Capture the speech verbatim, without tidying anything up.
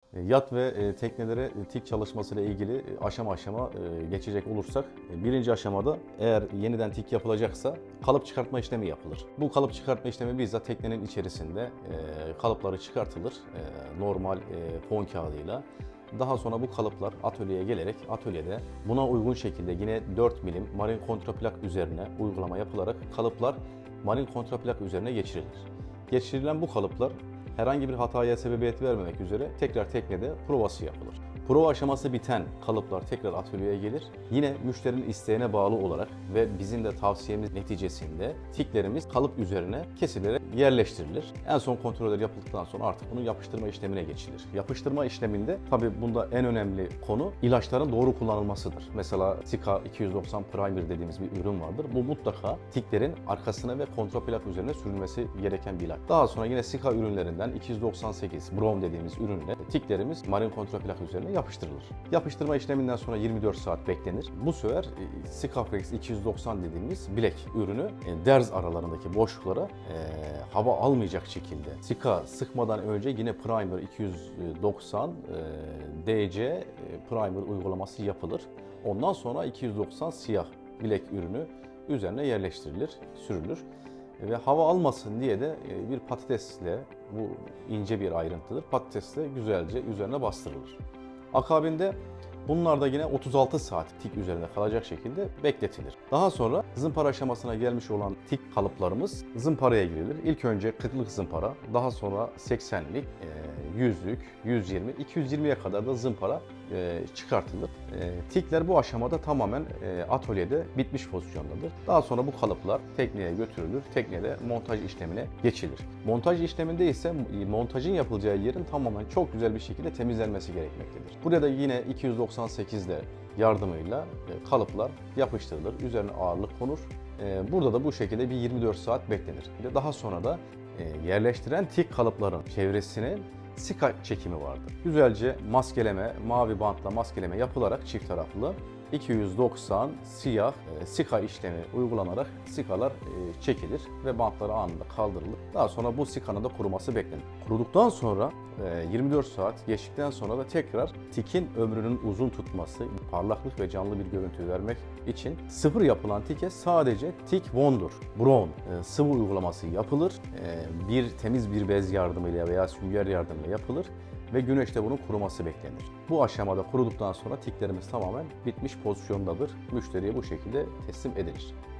E, Yat ve e, teknelere e, tik çalışmasıyla ilgili e, aşama aşama e, geçecek olursak, e, birinci aşamada eğer yeniden tik yapılacaksa kalıp çıkartma işlemi yapılır. Bu kalıp çıkartma işlemi bizzat teknenin içerisinde e, kalıpları çıkartılır e, normal e, fon kağıdıyla. Daha sonra bu kalıplar atölyeye gelerek atölyede buna uygun şekilde yine dört milim marin kontraplak üzerine uygulama yapılarak kalıplar marin kontraplak üzerine geçirilir. Geçirilen bu kalıplar herhangi bir hataya sebebiyet vermemek üzere tekrar teknede provası yapılır. Prova aşaması biten kalıplar tekrar atölyeye gelir. Yine müşterinin isteğine bağlı olarak ve bizim de tavsiyemiz neticesinde tiklerimiz kalıp üzerine kesilerek yerleştirilir. En son kontroller yapıldıktan sonra artık bunun yapıştırma işlemine geçilir. Yapıştırma işleminde tabii bunda en önemli konu ilaçların doğru kullanılmasıdır. Mesela Sika iki yüz doksan Primer dediğimiz bir ürün vardır. Bu mutlaka tiklerin arkasına ve kontraplak üzerine sürülmesi gereken bir ilaç. Daha sonra yine Sika ürünlerinden iki yüz doksan sekiz Brom dediğimiz ürünle tiklerimiz marin kontraplak üzerine yapıştırılır. Yapıştırma işleminden sonra yirmi dört saat beklenir. Bu sefer Sikaflex iki yüz doksan dediğimiz bilek ürünü e, derz aralarındaki boşluklara e, hava almayacak şekilde Sika sıkmadan önce yine Primer iki yüz doksan e, D C e, Primer uygulaması yapılır. Ondan sonra iki yüz doksan siyah bilek ürünü üzerine yerleştirilir, sürülür. Ve hava almasın diye de bir patatesle, bu ince bir ayrıntıdır, patatesle güzelce üzerine bastırılır. Akabinde bunlar da yine otuz altı saat tik üzerinde kalacak şekilde bekletilir. Daha sonra zımpara aşamasına gelmiş olan tik kalıplarımız zımparaya girilir. İlk önce kırklık zımpara, daha sonra seksenlik, yüzlük, yüz yirmi, iki yüz yirmiye kadar da zımpara çıkartılır. Tikler bu aşamada tamamen atölyede bitmiş pozisyondadır. Daha sonra bu kalıplar tekneye götürülür. Teknede montaj işlemine geçilir. Montaj işleminde ise montajın yapılacağı yerin tamamen çok güzel bir şekilde temizlenmesi gerekmektedir. Burada yine iki yüz doksan sekizde yardımıyla kalıplar yapıştırılır. Üzerine ağırlık konur. Burada da bu şekilde bir yirmi dört saat beklenir. Daha sonra da yerleştiren tik kalıpların çevresine Sika çekimi vardır. Güzelce maskeleme, mavi bantla maskeleme yapılarak çift taraflı iki yüz doksan siyah e, Sika işlemi uygulanarak Sikalar e, çekilir ve bantları anında kaldırılır. Daha sonra bu Sika'nın da kuruması beklenir. Kuruduktan sonra e, yirmi dört saat geçtikten sonra da tekrar tikin ömrünün uzun tutması, parlaklık ve canlı bir görüntü vermek için sıfır yapılan tike sadece Tik Wonder Brown e, sıvı uygulaması yapılır. E, bir temiz bir bez yardımıyla veya sünger yardımıyla yapılır ve güneşte bunun kuruması beklenir. Bu aşamada kuruduktan sonra tiklerimiz tamamen bitmiş pozisyondadır. Müşteriye bu şekilde teslim edilir.